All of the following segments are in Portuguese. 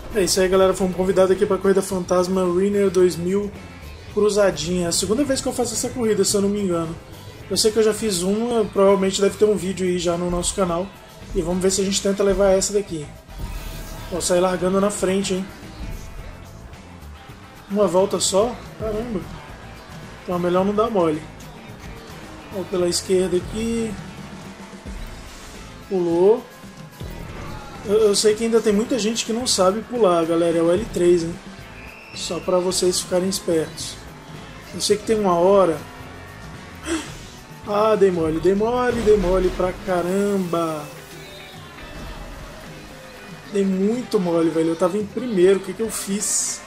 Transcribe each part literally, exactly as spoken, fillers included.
É isso aí, galera. Fomos convidados aqui para a Corrida Fantasma Winner dois mil Cruzadinha. É a segunda vez que eu faço essa corrida, se eu não me engano. Eu sei que eu já fiz uma, provavelmente deve ter um vídeo aí já no nosso canal. E vamos ver se a gente tenta levar essa daqui. Vou sair largando na frente, hein. Uma volta só? Caramba. Então é melhor não dar mole. Vou pela esquerda aqui. Pulou. Eu, eu sei que ainda tem muita gente que não sabe pular, galera. É o L três, hein? Só para vocês ficarem espertos. Eu sei que tem uma hora. Ah, dei mole, dei mole, dei mole pra caramba. Dei muito mole, velho. Eu tava em primeiro, o que que eu fiz?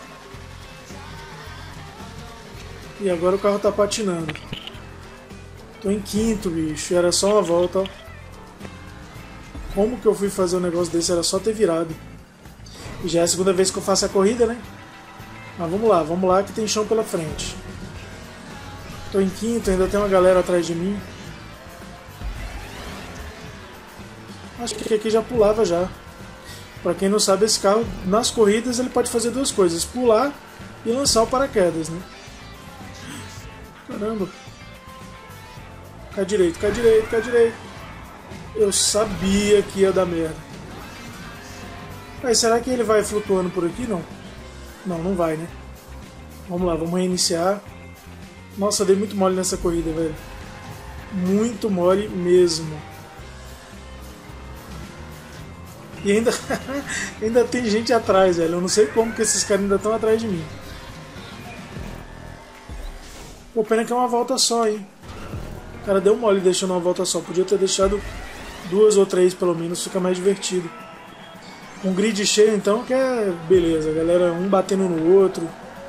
E agora o carro tá patinando. Tô em quinto, bicho. Era só uma volta, ó. Como que eu fui fazer um negócio desse? Era só ter virado. E já é a segunda vez que eu faço a corrida, né? Mas vamos lá, vamos lá que tem chão pela frente. Tô em quinto, ainda tem uma galera atrás de mim. Acho que aqui já pulava já. Pra quem não sabe, esse carro, nas corridas, ele pode fazer duas coisas. Pular e lançar o paraquedas, né? Caramba. Cai direito, cai direito, cai direito. Eu sabia que ia dar merda. Mas será que ele vai flutuando por aqui? Não. Não, não vai, né? Vamos lá, vamos reiniciar. Nossa, dei muito mole nessa corrida, velho. Muito mole mesmo. E ainda, ainda tem gente atrás, velho. Eu não sei como que esses caras ainda estão atrás de mim. Pô, pena que é uma volta só, hein? O cara deu mole deixando uma volta só. Podia ter deixado duas ou três, pelo menos. Fica mais divertido. Um grid cheio, então, que é beleza. Galera, um batendo no outro.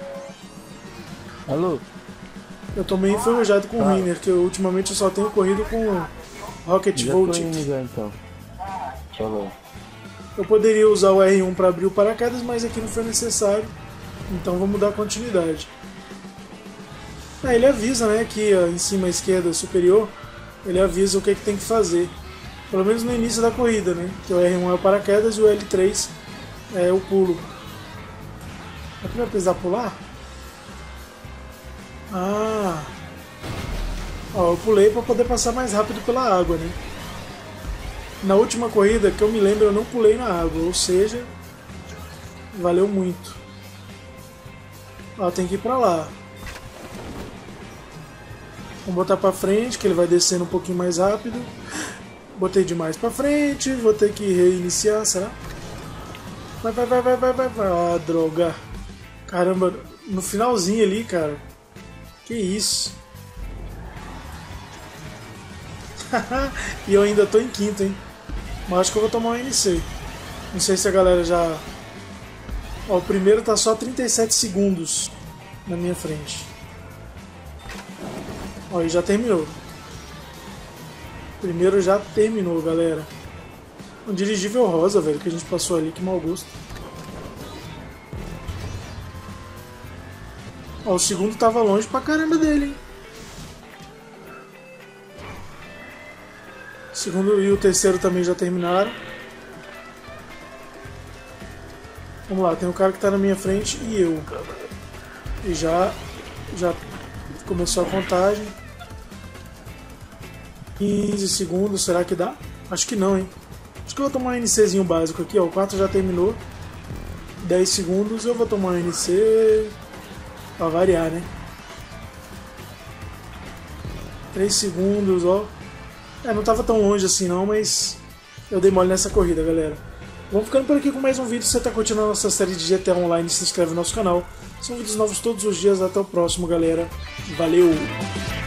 Alô? Eu tô meio enferrujado com o ah. Winner, que eu, ultimamente eu só tenho corrido com Rocket já Volt. Já, então. Falou. Eu poderia usar o R um para abrir o paraquedas, mas aqui não foi necessário. Então vamos dar continuidade. Ah, ele avisa, né, aqui ó, em cima à esquerda superior, ele avisa o que, é que tem que fazer. Pelo menos no início da corrida, né? Que o R um é o paraquedas e o L três é o pulo. Aqui vai precisar pular? Ah! Ó, eu pulei para poder passar mais rápido pela água, né? Na última corrida, que eu me lembro, eu não pulei na água, ou seja, valeu muito. Ó, tem que ir pra lá. Vamos botar pra frente, que ele vai descendo um pouquinho mais rápido. Botei demais pra frente, vou ter que reiniciar, será? Vai, vai, vai, vai, vai, vai, vai. Ah, droga. Caramba, no finalzinho ali, cara. Que isso? E eu ainda tô em quinto, hein? Mas acho que eu vou tomar um N C. Não sei se a galera já... Ó, o primeiro tá só trinta e sete segundos na minha frente. Ó, e já terminou. O primeiro já terminou, galera. Um dirigível rosa, velho, que a gente passou ali, que mau gosto. Ó, o segundo tava longe pra caramba dele, hein? O segundo e o terceiro também já terminaram. Vamos lá, tem um cara que tá na minha frente e eu. E já, já começou a contagem. quinze segundos, será que dá? Acho que não, hein? Acho que eu vou tomar um NCzinho básico aqui, ó. O quarto já terminou. dez segundos, eu vou tomar um N C pra variar, né? três segundos, ó. É, não tava tão longe assim não, mas eu dei mole nessa corrida, galera. Vamos ficando por aqui com mais um vídeo. Se você tá curtindo a nossa série de G T A Online, se inscreve no nosso canal. São vídeos novos todos os dias. Até o próximo, galera. Valeu!